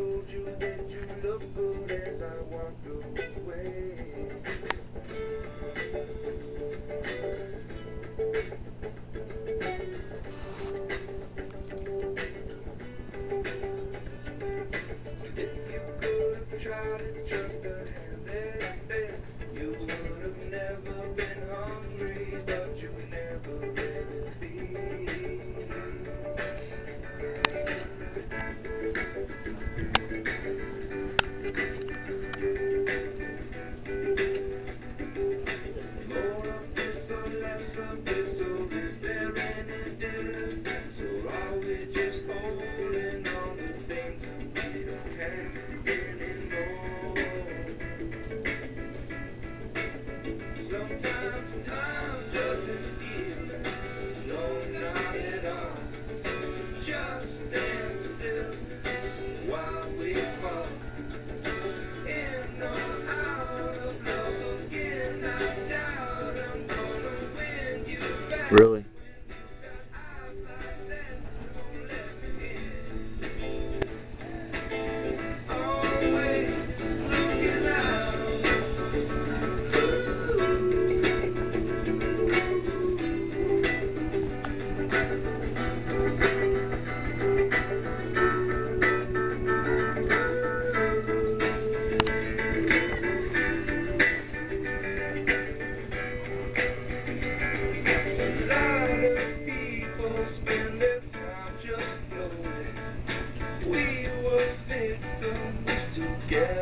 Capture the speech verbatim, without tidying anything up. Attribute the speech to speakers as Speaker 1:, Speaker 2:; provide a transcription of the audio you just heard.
Speaker 1: told you that you look good as I walked away. If you could have tried to trust the hand that fed, you would have never been hungry, but you never let it be. More of this or less of this, or is there any difference? Or are we just holding on to things that we don't have anymore? Sometimes time doesn't heal, no, not at all. Just stand still while we fall. In or out of love again, I doubt I'm gonna win you back.
Speaker 2: Really?
Speaker 1: Got eyes like that, don't let me in. Always looking out. A lot of people spend their time just floating. We were victims together.